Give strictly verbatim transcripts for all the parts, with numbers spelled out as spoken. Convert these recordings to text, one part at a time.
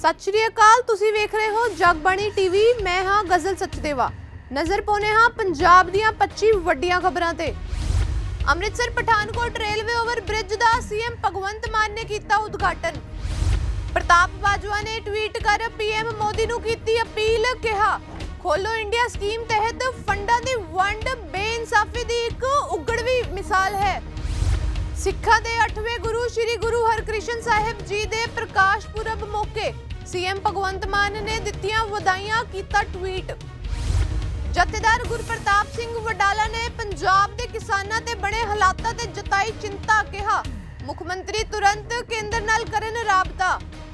सत श्री अकाल, तुसी वेख रहे हो जगबाणी टीवी। मैं हाँ गजल सचदेवा। नजर पाउने हाँ पंजाब दीआं पच्चीस वड्डियां खबरां ते। Amritsar Pathankot railway over bridge दा सीएम भगवंत मान ने कीता उद्घाटन। प्रताप बाजवा ने ट्वीट कर पीएम मोदी नूं कीती अपील, कहा खोलो इंडिया स्कीम तहत फंडां दी वंड बेइंसाफी दी एक उगड़वी मिसाल है। सिखां दे अठवें गुरु श्री गुरु हरकृष्ण साहिब जी दे प्रकाश पुरब मौके सीएम भगवंत मान ने दित्तियां वधाइयां, कीता ट्वीट। जथेदार गुरप्रताप सिंह वडाला ने पंजाब दे किसानां ते बने हालातां ते जताई चिंता, कहा मुख्यमंत्री तुरंत केंद्र नाल करन राबता।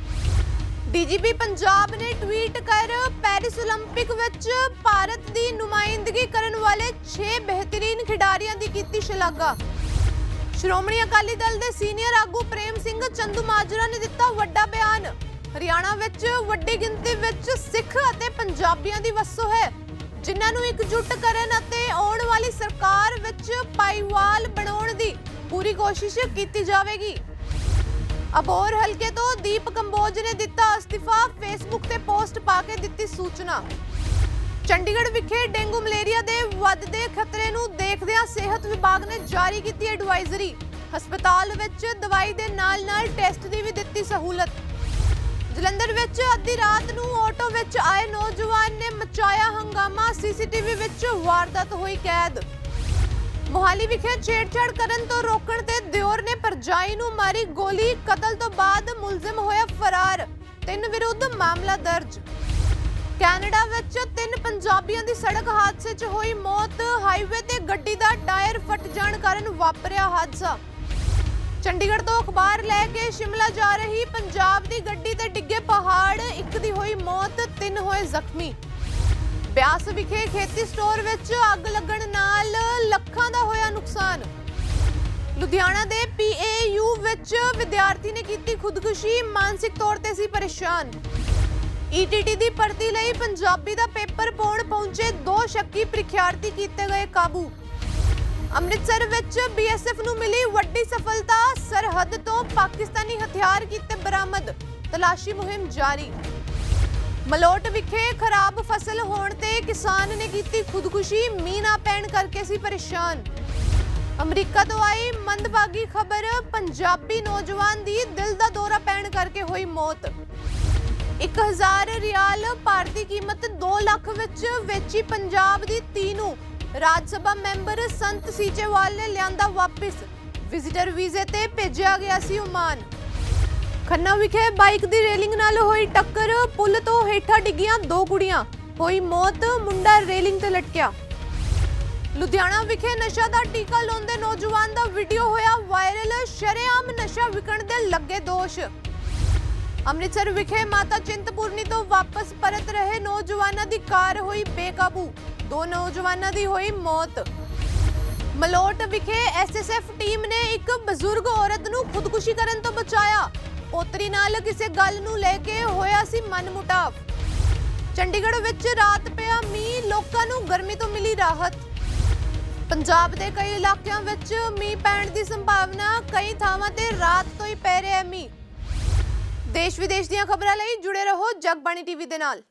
डीजीपी पंजाब ने ट्वीट कर पेरिस ओलंपिक विच भारत दी नुमाइंदगी करन वाले छे बेहतरीन खिडारियां दी कीती शलाघा। श्रोमणी अकाली दल दे सीनियर आगू प्रेम सिंह चंदूमाजरा ने दिता वड्डा बयान। हरियाणा विच वड्डी गिनती विच सिख अते पंजाबियां दी वसो है, जिन्हां नूं इकजुट करन अते आउण वाली सरकार विच पाईवाल बनाउण दी पूरी कोशिश कीती जावेगी। अबोर हलके तो दीप कंबोज ने दिता अस्तीफा, फेसबुक ते पोस्ट पाके दिती सूचना। चंडीगढ़ विखे डेंगू मलेरिया दे वधदे खतरे नूं देखदिआं सेहत विभाग ने जारी कीती एडवाइजरी। हस्पताल विच दवाई दे नाल नाल टेस्ट दी भी दित्ती सहूलत। जलंधर विच अद्धी रात नूं ऑटो विच आए नौजवान ने मचाया हंगामा, सीसीटीवी विच वारदात होई कैद। मोहाली विखे छेड़छाड़ करन तो रोकण ते दिओर ने परजाई नूं मारी गोली, कतल तो बाद मुलजिम होया फरार, तीन विरुद्ध मामला दर्ज। कैनेडा विच तीन पंजाबियां दी सड़क हादसे च होई मौत, हाईवे ते गड्डी दा टायर फट जाण कारण वापरिया हादसा। चंडीगढ़ तो अखबार लैके शिमला जा रही पंजाब दी गड्डी ते डिगे पहाड़, एक दी होई मौत, तीन होए जख्मी। ब्यास विखे खेती स्टोर विच अग लगण नाल लखां दा होया नुकसान। लुधियाना दे पीएयू विच विद्यार्थी ने कीती खुदकुशी, मानसिक तौर ते सी परेशान। ईटीटी दी भर्ती लई पंजाबी दा पेपर पाउण पहुंचे दो शक्की प्रीख्यार्थी कीते गए काबू। अमृतसर विच बीएसएफ नूं मिली वड्डी सफलता, सरहद तो पाकिस्तानी हथियार कीते बरामद, तलाशी मुहिम जारी। मलोट विखे खराब फसल होण ते किसान ने कीती खुदकुशी, मींह ना पैण करके सी परेशान। अमरीका तो आई मंदभागी खबर, पंजाबी नौजवान दी दिल दा दौरा पैण करके होई मौत। एक हजार रियाल भारती कीमत दो लाख विच वेची पंजाब दी तीनों राजसभा मैंबर संत सीचेवाल ने लियांदा वापिस, विजिटर वीजे ते भेजिया गया सी ओमान। खन्ना विखे बाइक दी रेलिंग नाल होई टक्कर, पुल तो हेठा डिगियां दो कुड़ियां, होई मौत, मुंडा रेलिंग ते लटकिया। लुधियाना विखे नशा दा टीका लाउंदे नौजवान दा वीडियो होया वायरल, शरेआम नशा विकण दे लगे दोष। अमृतसर विखे माता चिंतपूर्णी तो वापस परत रहे नौजवाना दी कार होई बेकाबू, दो नौजवाना दी होई मौत। मलोट विखे एसएसएफ टीम ने एक बजुर्ग औरत नूं खुदकुशी करन तो बचाया, पोतरी नाल किसे गल नूं लेके होया सी मनमुटाव। चंडीगढ़ विच रात पिया मींह, लोकां नूं गर्मी तो मिली राहत। पंजाब दे कई इलाकिਆਂ विच मींह पैण दी संभावना, कई थावां ते रात तो ही पै रिहा मींह। देश विदेश दीआं खबरां लई जुड़े रहो जगबाणी टीवी दे नाल।